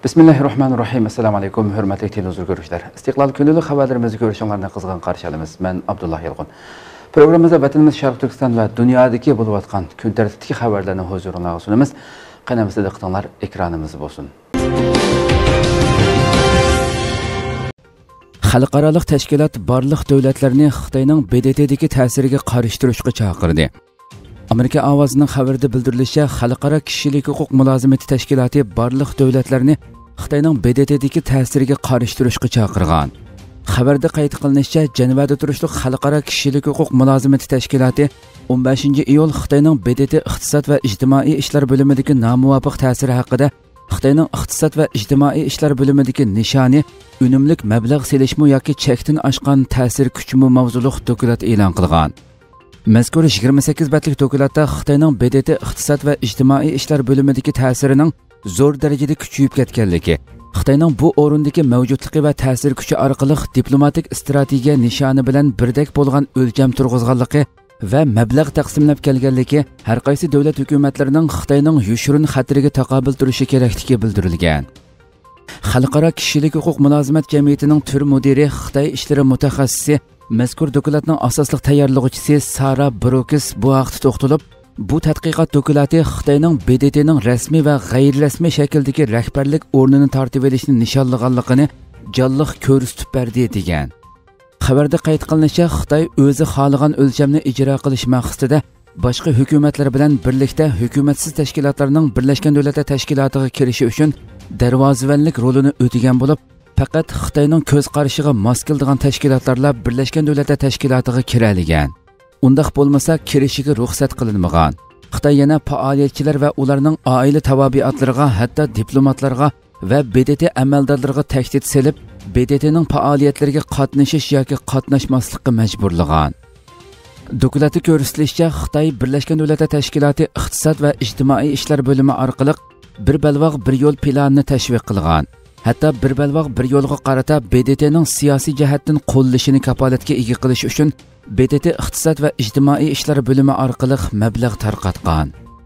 Bismillahirrahmanirrahim. Assalamu alaykum, hurmatli televizor ko'ruvchilar. Istiqlol kunlik xabarlarimizni ko'rishinglarni qizg'in qarshi olamiz. Men Abdullah Yilg'un. Programmamizda vatanimiz Sharq Turkiston va dunyodagi bo'lib o'tgan kun tartibidagi xabarlarni huzuringizga sunamiz. Qanamizda diqqatlar ekranimiz bo'lsin. Xalqaro tashkilot barliq davlatlarni Xitoyning BDTdagi ta'siriga qarshi turishga chaqirdi. Amerika ovozining xabarida bildirilishicha, Xalqaro kishilik huquq mulozimati tashkiloti barliq davlatlarni Xitoyning BDTdagi ta'siriga qarshi turishga chaqirgan. Xabarda qayd qilinishicha, Jenevada turishli Xalqaro kishilik huquq mulozimati tashkiloti 15-iyul Xitoyning BDT iqtisod va ijtimoiy ishlar bo'limidagi nomuvofiq ta'siri haqida Xitoyning iqtisod va ijtimoiy ishlar bo'limidagi nishoni unumlik mablag' selishmi yoki chekdan oshgan ta'sir kuchmi mavzuliq dokument e'lon qilgan. Mazkur 28 betlik dokumentda Xitoyning BDT iqtisod va ijtimoiy ishlar bo'limidagi ta'sirining zo'r darajada kuchayib ketganligi, Xitoyning bu o'rindagi mavjudligi va ta'sir kuchi orqali diplomatik strategiya nishoni bilan birdek bo'lgan o'lcham turg'izganligi va mablag' taqsimlab kelganligi har qaysi davlat hukumatlarining Xitoyning yushurin xatiriga taqobil turishi kerakligi bildirilgan. Xalqaro kishilik huquq mulozimat jamiyatining tur mudiri, Xitoy ishlari mutaxassisi, mazkur dokumentning asosli tayyorlovchisi Sara Brokis bu haqda to'xtalib, bu tadqiqot dokumenti Xitoyning BDTning rasmiy va g'ayri-rasmiy shakldagi rahbarlik o'rnini tortib olishni nishonlaganligini jonliq ko'rsatib berdi degan. Xabarda qayd qilinishicha, Xitoy o'zi xohlagan o'lchamni ijro qilish maqsadida boshqa hukumatlar bilan birlikda hukumatsiz tashkilotlarning Birlashgan Davlatlar Tashkilotiga kirishi uchun darvozavanlik rolini o'tagan bo'lib, faqat Xitoyning ko'z qarashiga mos keladigan tashkilotlarla Birlashgan Davlatlar Tashkilotiga kiraligan. Undaq bo'lmasa kirishiga ruxsat qilinmagan. Xitoy yana faoliyatchilar va ularning oila tabiatlariga, hatto diplomatlarga va BDT amaldorlariga tahdid selib, BDTning faoliyatlariga qatnashish yoki qatnashmaslikka majburlagan. Dokumentda ko'rsatilishicha, Xitoy Birlashgan Davlatlar Tashkiloti iqtisod va ijtimoiy ishlar bo'limi orqali bir balvoq bir yo'l planini tashviq qilgan. Hatto bir balvoq bir yo'lga qarata BDTning siyosiy jihatdan qo'llashini kafolatga ega qilish uchun BDT iqtisod va ijtimoiy ishlar bo'limi orqali mablag' tarqatgan.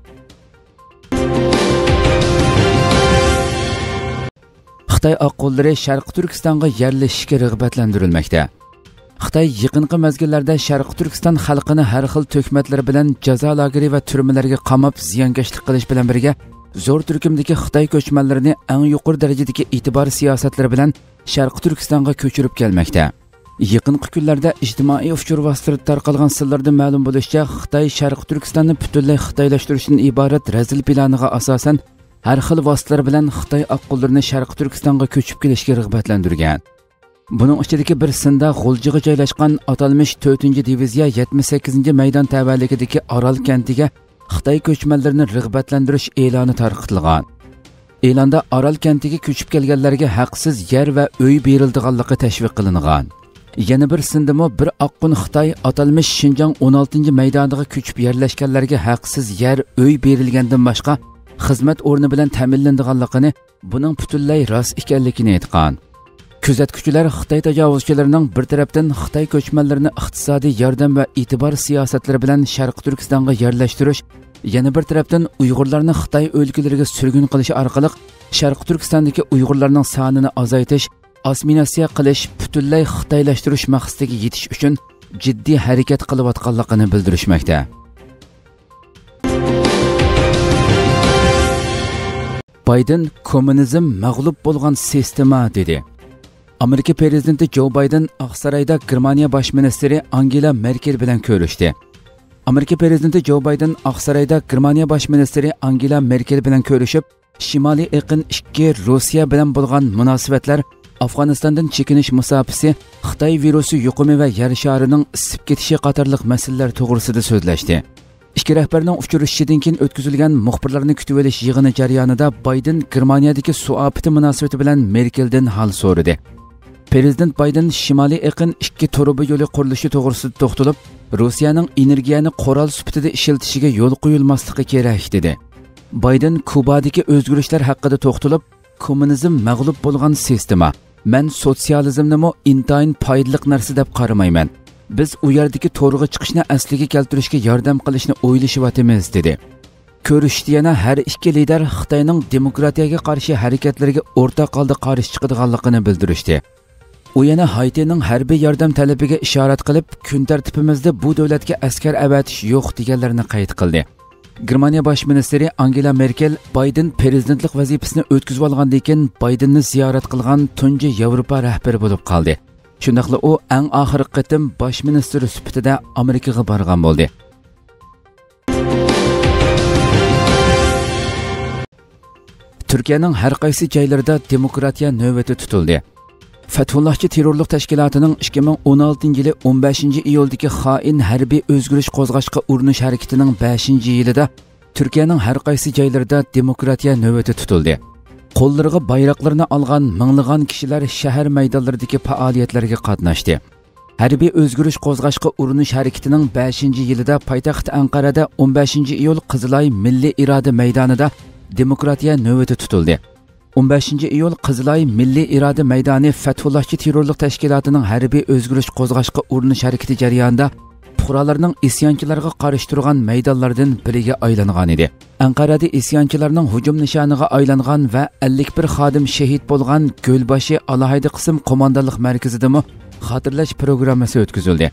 Xitoy oqqo'llari Sharq Turkistonga yerlashishga rag'batlantirilmoqda. Xitoy yaqinqi mezgillarda Sharq Turkiston xalqini har xil to'kmatlar bilan jazo lageri va turmalarga qamab ziyonkashlik qilish bilan birga zo'r turkumdagi Xitoy ko'chmanlarini eng yuqori darajadagi e'tibor siyosatlari bilan Sharq Turkistonga ko'chirib kelmoqda. Yaqinqi kunlarda ijtimoiy uchur vositalarida tarqalgan sirlardan ma'lum bo'lishicha, Xitoy Sharq Turkistonni butunlay xitoylashtirishdan iborat razil planiga asosan har xil vositalar bilan Xitoy oqqo'llarini Sharq Turkistonga ko'chib kelishga rag'batlantirgan. Buning ichidagi bir sinda G'uljiga joylashgan atalmish 4-diviziya 78-maydon tavalligidagi Orol kentiga Xitoy ko'chmanlarini rag'batlantirish e'loni tarqatilgan. E'londa Orol kentiga ko'chib kelganlarga haqsiz yer va uy berildiganligi tashviq qilingan. Yana bir sindimi bir oqqun Xitoy atalmish Xinjiang 16-maydoniga ko'chib yerlashganlarga haqsiz yer, uy berilgandan boshqa xizmat o'rni bilan ta'minlanganligini, buning butunlay rost ekanligini aytgan. Kuzatuvchilar Xitoy tajovuzchilarining bir tarafdan Xitoy ko'chmanlarini iqtisodiy yordam va e'tibor siyosatlari bilan Sharq Turkistonga yerlashtirish, yana bir tarafdan Uyg'urlarni Xitoy o'lkalariga surgun qilish orqali Sharq Turkistondagi Uyg'urlarning sonini azaytish, assimilyatsiya qilish, butunlay xitoylashtirish maqsadiga yetish uchun jiddiy harakat qilayotganligini bildirishmoqda. Bayden kommunizm mag'lub bo'lgan sistema dedi. Amerika prezidenti Joe Biden Oqsaroyda Germaniya bosh ministri Angela Merkel bilan ko'rishdi. Amerika prezidenti Joe Biden Oqsaroyda Germaniya bosh ministri Angela Merkel bilan ko'rishib, Shimoliy Iqin 2 Rossiya bilan bo'lgan munosabatlar, Afg'onistondan chekinish musofasi, Xitoy virusi yuqumi va yer sharining isib ketishi qatorliq masalalar to'g'risida so'zlashdi. Ikki rahbarning uchrashishidan keyin o'tkazilgan muxbirlarni kutib olish yig'ini jarayonida Biden Germaniyadagi suv ofati munosabati bilan Merkeldan hal so'radi. Prezident Biden Shimoliy Iqin 2 to'ruba yo'li qurilishi to'g'risida to'xtalib, Rossiyaning energiyani qoral sifatida ishlatishiga yo'l qo'yilmasligi kerak dedi. Biden Kubadagi o'zgarishlar haqida to'xtalib, kommunizm mag'lub bo'lgan sistema, men sotsializmni intayin foydali narsa deb qaramayman. Biz u yerdagi to'g'riga chiqishni asliga keltirishga yordam qilishni o'ylashyapmiz dedi. Ko'rishdi yana har ikki lider Xitoyning demokratiyaga qarshi harakatlariga o'rtaq holda qarshi chiqadiganligini bildirishdi. U yana Haitining harbiy yordam talabiga ishorat qilib, kun tartibimizda bu davlatga askar avatish yo'q deganlarini qayd qildi. Germaniya bosh ministri Angela Merkel Bayden prezidentlik vazifasini o'tkazib olgandan keyin Baydenni ziyorat qilgan tunji Yevropa rahbari bo'lib qoldi. Shundaqla u eng oxirgi qitim bosh ministr sifatida Amerikaga borgan bo'ldi. Turkiyaning har qaysi joylarida demokratiya navbati tutildi. Fathullahchi terrorlik tashkilotining 2016-yili 15-iyuldagi xoin harbiy o'zgarish qo'zg'ashga urinish harakatining 5-yilida Turkiyaning har qaysi joylarida demokratiya navbati tutildi. Qo'llariga bayroqlarni olgan minglagan kishilar shahar maydonlaridagi faoliyatlarga qatnashdi. Harbiy o'zgarish qo'zg'ashga urinish harakatining 5-yilida poytaxt Anqarada 15-iyul Qizilay Milliy iroda maydonida demokratiya navbati tutildi. 15-iyul Qizilay Milliy iroda maydoni Fathullahchi terrorlik tashkilotining harbiy o'zgarish qo'zg'ashga urinish harakati jarayonida fuqarolarning isyonchilarga qarshi turgan maydonlardan biriga aylangan edi. Anqarada isyonchilarning hujum nishoniga aylangan va 51 xodim shahid bo'lgan Gölbashi alohida qism qo'mondonlik markazidami xotirlash programmasi o'tkazildi.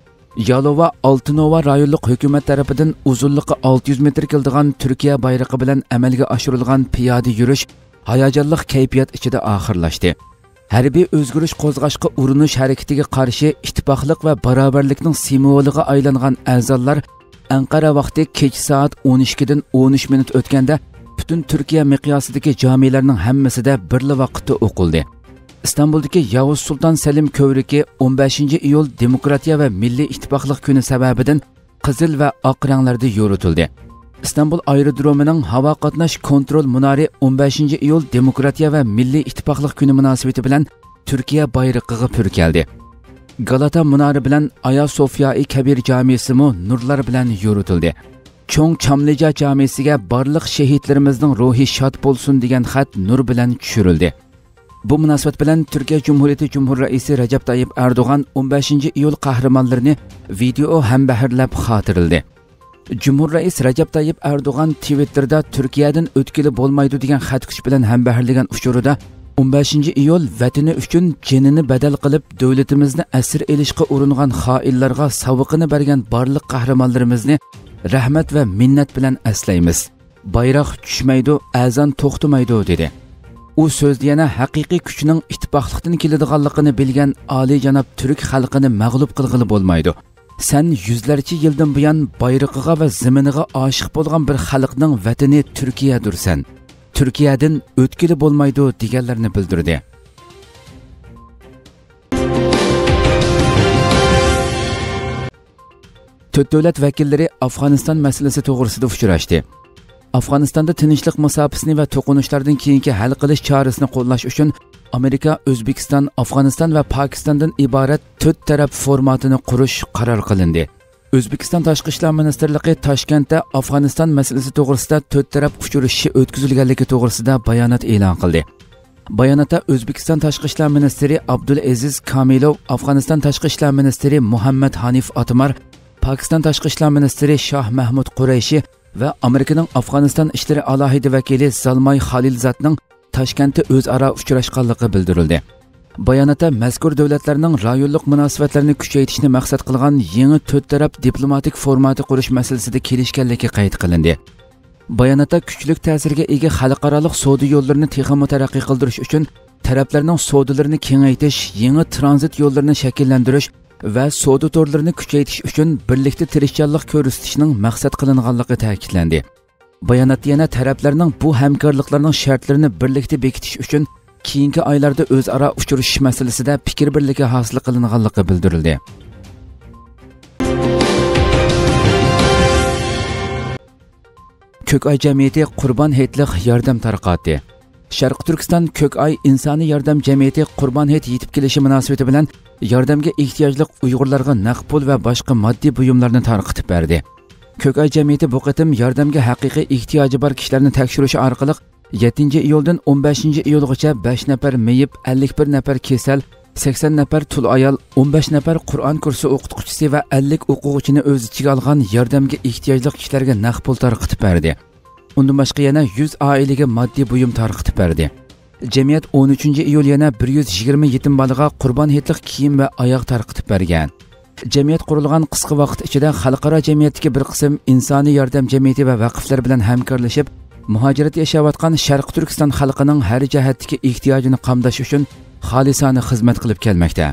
Yalova Altınova rayonlik hukumat tarafidan uzunligi 600 metr keladigan Turkiya bayrog'i bilan amalga oshirilgan piyoda yurish hayajonli kayfiyat ichida oxirlashdi. Harbiy o'zgarish qo'zg'ashga urinish harakatiga qarshi ittifoqlik va barobarlikning simvoliga aylangan a'zolar Anqara vaqti kech soat 12 dan 13 minut o'tganda butun Turkiya miqyosidagi jamilarning hammasida birli vaqtda o'qildi. İstanbul'daki Yavuz Sultan Selim Kövriki 15-iyul Demokratiya va Milliy ittifoqlik kuni sababidan qizil va oq ranglarda yoritildi. İstanbul aerodromining havo qatnash kontrol munori 15-iyul Demokratiya va Milliy ittifoqlik kuni munosabati bilan Turkiya bayrog'iga purkaldi. Galata munori bilan Aya Sofia-i Kabir jamisimi nurlar bilan yoritildi. Cho'ng Chamlija jamisiga barliq shahidlarimizning ruhi shod bo'lsin degan xat nur bilan tushirildi. Bu munosabat bilan Turkiya Cumhuriyeti Cumhur Raisi Recep Tayyip Erdoğan 15-iyul qahramonlarini video ham bahrlab xotirildi. Cumhur Rais Recep Tayyip Erdoğan Twitter'da Turkiyadan o'tkili bo'lmaydi degan xatkuch bilan ham bahrlagan uchurida 15-iyul vatani uchun jinini badal qilib davlatimizni asir elishga uringan xoinlarga saviqini bergan barliq qahramonlarimizni rahmat va minnat bilan aslaymiz. Bayroq tushmaydi, azon to'xtamaydi dedi. U so'zda yana haqiqiy kuchning ittifoqlikdan keladiganligini bilgan oliyjanob turk xalqini mag'lub qilg'ili bo'lmaydi. Sen yüzlerce yıldan buyon bayrog'iga va zaminiga oshiq bo'lgan bir xalqning vatani Turkiyadirsan. Turkiyadan o'tkili bo'lmaydi deganlarni bildirdi. To'rt davlat vakillari Afg'oniston masalasi to'g'risida uchrashdi. Afg'onistonda tinchlik musofasini va to'qinishlardan keyingi hal qilish chorasini qo'llash uchun Amerika, O'zbekiston, Afg'oniston va Pokistondan iborat 4 taraf formatini qurish qaror qilindi. O'zbekiston Tashqi ishlar ministrligi Toshkentda Afg'oniston masalasi to'g'risida 4 taraf uchrashishi o'tkazilganligi to'g'risida bayonot e'lon qildi. Bayonotda O'zbekiston Tashqi ishlar ministri Abdulaziz Kamilov, Afg'oniston Tashqi ishlar ministri Muhammad Hanif Atmar, Pokiston Tashqi ishlar ministri Shoh Mahmud Qurayshi va Amerikaning Afg'oniston ishlari alohida vakili Zalmay Xalilzodning Toshkentda o'zaro uchrashganligi bildirildi. Bayonotda mazkur davlatlarning rayonlik munosabatlarini kuchaytirishni maqsad qilgan yangi 4 taraf diplomatik formati qurish masalasida kelishganligi qayd qilindi. Bayonotda kuchli ta'sirga ega xalqaro savdo yo'llarini texnik taraqqiy qildirish uchun taraflarning savdolarini kengaytirish, yangi tranzit yo'llarini shakllantirish va savdo torlarini kuchaytirish uchun birlikda tirishchanlik ko'rsatishning maqsad qilinganligi ta'kidlandi. Bayonotda yana taraflarning bu hamkorliklarning shartlarini birlikda bekitish uchun keyingi oylarda o'zaro uchrashish masalasida fikr birligi hosil qilinganligi bildirildi. Ko'kay jamiyati Qurbon hayitlik yordam tarqatdi. Sharq Turkiston Ko'kay insoniy yordam jamiyati Qurbon hayit yetib kelishi munosabati bilan yordamga ehtiyojli Uyg'urlarga naqd pul va boshqa moddiy buyumlarni tarqatib berdi. Ko'kay jamiyati bu qatim yordamga haqiqiy ehtiyoji bor kishilarni tekshirish orqali 7-iyuldan 15-iyulgacha 5 nafar meyib, 51 nafar kesal, 80 nafar tul ayol, 15 nafar Qur'on kursi o'qituvchisi va 50 o'quvchini o'z ichiga olgan yordamga ehtiyojli kishilarga naqd pul tarqatib berdi. undan boshqa yana 100 oilaga moddiy buyum tarqatib berdi. Jamiyat 13 iyul yana 120 yetim bolaga qurbon hayitlik kiyim va oyoq tarqatib bergan. Jamiyat qurilgan qisqa vaqt ichida xalqaro jamiyatdagi bir qism insoniy yordam jamiyati va vaqflar bilan hamkorlashib, muhojirat yashayotgan Sharq Turkiston xalqining har jihatdagi ehtiyojini qamdash uchun xolisona xizmat qilib kelmoqda.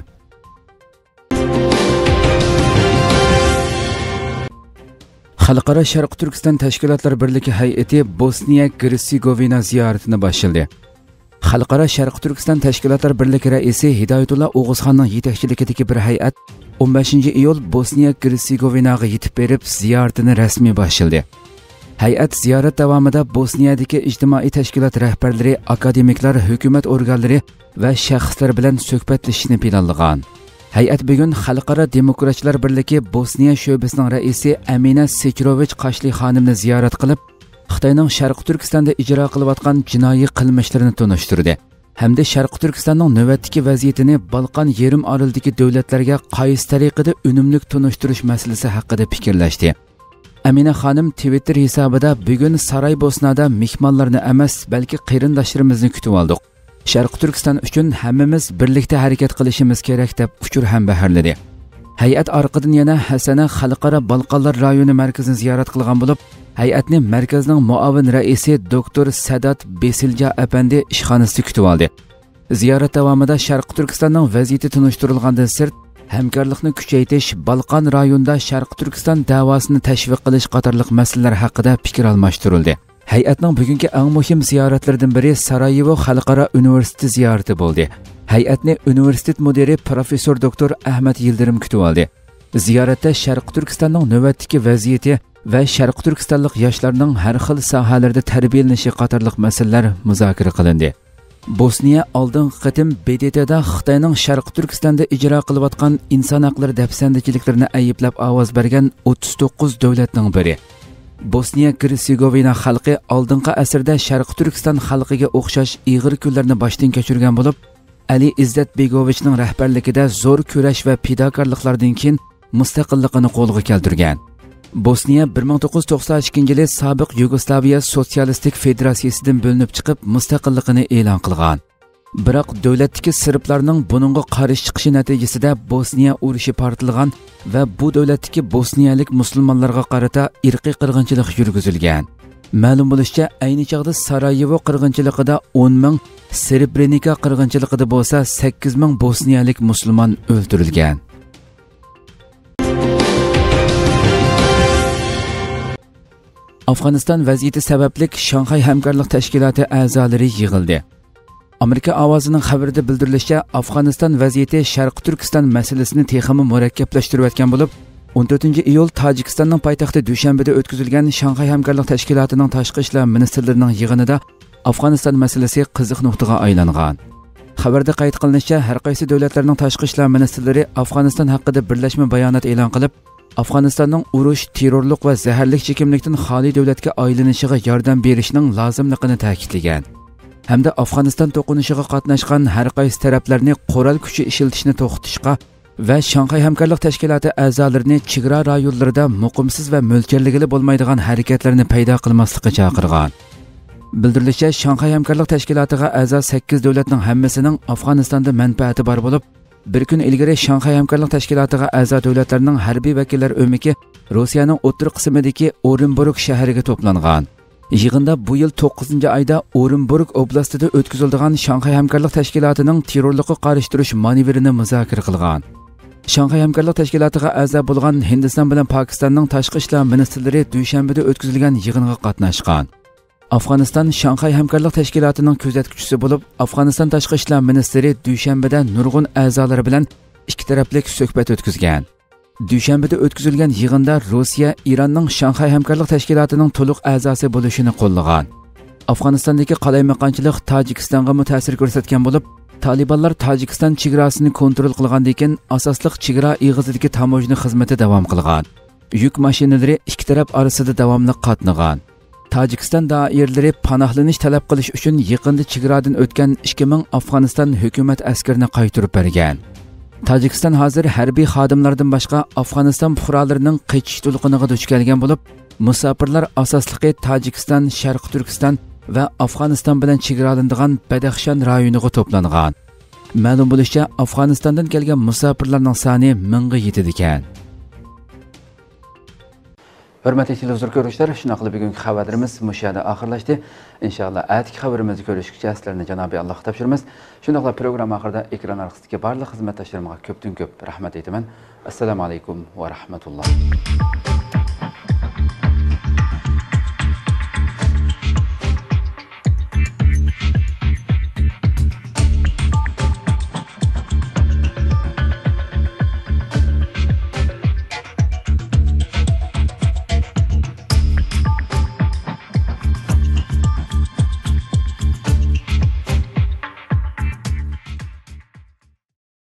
Xalqaro Sharq Turkiston tashkilotlar birligi hay'ati Bosniya Hersegovina ziyoratini boshladi. Xalqaro Sharq Turkiston tashkilotlar birligi raisi Hidoyatullo O'g'izxonning yetakchiligidagi bir hay'at 15 iyul Bosniya Hersegovinaga yetib berib, ziyoratini rasmiy boshladi. Hay'at ziyorat davomida Bosniyadagi ijtimoiy tashkilot rahbarlari, akademiklar, hukumat organlari va shaxslar bilan suhbatlashishni planlagan. Hay'at bugun Xalqaro Demokratchilar birligi Bosniya sho'basining raisi Amina Sechrovich Qashli xonimni ziyorat qilib, Xitoyning Sharq Turkistonda ijro qilayotgan jinoiy qilmishlarini tunishtirdi. Hamda Sharq Turkistonning navbatdagi vaziyatini Balqon yarim orolidagi davlatlarga qaysi tariqada unumli tunishtirish masalasi haqida fikrlashdi. Amina xonim Twitter hisobida bugun Saraybosnada mehmonlarni emas, balki qarindoshlarimizni kutib oldik. Sharq Turkiston uchun hammamiz birlikda harakat qilishimiz kerak deb uchur ham baharladi. Hay'at orqadan yana Hasana Xalqaro Balqonlar rayoni markazini ziyorat qilgan bo'lib, hay'atni markazning muavin raisi doktor Sadat Besilja apandi ishxonasida kutib oldi. Ziyorat davomida Sharq Turkistonning vaziyati tunishtirilgandan sirt, hamkorlikni kuchaytirish, Balqon rayonida Sharq Turkiston davosini tashviq qilish qatorliq masalalar haqida fikr almashtirildi. Hay'atning bugungi eng muhim ziyoratlaridan biri Sarayevo Xalqaro universiteti ziyorati bo'ldi. Hay'atni universitet mudiri professor doktor Ahmad Yildirim kutib oldi. Ziyoratda Sharq Turkistonning navbatdagi vaziyati va Sharq Turkistonlik yoshlarning har xil sohalarda tarbiyalanishi qatorliq masalalar muzokara qilindi. Bosniya oldingi qatim BDTda Xitoyning Sharq Turkistonda ijro qilayotgan inson haqlari dafsandichiliklarini ayblab ovoz bergan 39 davlatning biri. Bosniya Hersegovina xalqi oldingi asrda Sharq Turkiston xalqiga o'xshash ig'ir kunlarni boshdan kechirgan bo'lib, Ali Izzat Begovichning rahbarligida zo'r kurash va fidokorliklardan keyin mustaqilligini qo'lga keltirgan. Bosniya 1992-yili sobiq Yugoslaviya Sotsialistik Federatsiyasidan bo'linib chiqib, mustaqilligini e'lon qilgan. Biroq davlatdagi serblarning buningga qarshi chiqishi natijasida Bosniya urushi portlagan va bu davlatdagi bosniyalik musulmonlarga qarata irqiy qirg'inchilik yurgizilgan. Ma'lum bo'lishicha, ayni chog'da Sarayevo qirg'inchiligida 10 ming, Srebrenica qirg'inchiligida bo'lsa 8 ming bosniyalik musulmon o'ldirilgan. Afg'oniston vaziyati sababli Shanxay hamkorlik tashkiloti a'zolari yig'ildi. Amerika ovozining xabarida bildirilishicha, Afg'oniston vaziyati Sharq Turkiston masalasini texmi murakkablashtirayotgan bo'lib, 14-iyul Tojikistonning poytaxti Dushanbeda o'tkazilgan Shanxay hamkorlik tashkilotining tashqi ishlar ministrlarining yig'inida Afg'oniston masalasi qiziq nuqtaga aylangan. Xabarda qayd qilinishicha, har qaysi davlatlarning tashqi ishlar ministrlari Afg'oniston haqida birlashma bayonot e'lon qilib, Afg'onistonning urush, terrorlik va zaharlik chekimlikdan xoli davlatga aylanishiga yordam berishning lozimligini ta'kidlagan. Hamda Afg'oniston to'qinishiga qatnashgan har qaysi taraflarni qurol kuchi ishlatishni to'xtatishga va Shanxay hamkorlik tashkiloti a'zolarini chegara rayonlarida muqimsiz va mo'ljalligili bo'lmaydigan harakatlarni paydo qilmaslikka chaqirgan. Bildirilishicha, Shanxay hamkorlik tashkilotiga a'zo 8 davlatning hammasining Afg'onistonda manfaati bor bo'lib, bir kun ilgari Shanxay hamkorlik tashkilotiga a'zo davlatlarning harbiy vakillari o'miki Rossiyaning o'rta qismidagi Orenburg shahriga to'plangan. Yig'inda bu yil 9-oyda Orenburg oblastida o'tkaziladigan Shanxay hamkorlik tashkilotining terrorlikqa qarshi turish manevrini muzokara qilgan. Shanxay hamkorlik tashkilotiga a'zo bo'lgan Hindiston bilan Pokistonning tashqi ishlar ministrlari Dushanbeda o'tkazilgan yig'inga qatnashgan. Afg'oniston Shanxay hamkorlik tashkilotining kuzatuvchisi bo'lib, Afg'oniston tashqi ishlar ministri Dushanbeda nurg'un a'zolari bilan ikki taraflik suhbat o'tkazgan. Dushanbeda o'tkazilgan yig'inda Rossiya Iranning Shanxay hamkorlik tashkilotining to'liq a'zosi bo'lishini qo'llagan. Afg'onistondagi qalaymaqonchilik Tojikistonga ta'sir ko'rsatgan bo'lib, Talibanlar Tojikiston chegarasini kontrol qilgandan keyin asosliq chegara eg'izidagi tamojni xizmati davom qilgan. Yuk mashinalari ikki taraf orasida davomli qatnagan. Tojikiston doiralari panohlanish talab qilish uchun yaqinda chegaradan o'tgan 2000 Afg'oniston hukumat askarini qaytarib bergan. Tojikiston hozir harbiy xodimlardan boshqa Afg'oniston fuqarolarining qaytish to'lqiniga duch kelgan bo'lib, musofirlar asosligi Tojikiston, Sharq Turkiston va Afg'oniston bilan chegaralanadigan Badaxshon rayoniga to'plangan. Ma'lum bo'lishicha, Afg'onistondan kelgan musofirlarning soni 1000 ga yetadi ekan. Hürmetli televizyon görüşler, şuna qilib bugungi xabarlarimiz mushada oxirlashdi. Inshaalloh atki xabarimizni ko'rishgacha sizlarni Janobi Allohga topshiramiz. Shundaqla program oxirida ekran orqasidagi barcha xizmatdoshlarimga ko'pdan ko'p rahmat aytaman. Assalomu alaykum va rahmatulloh.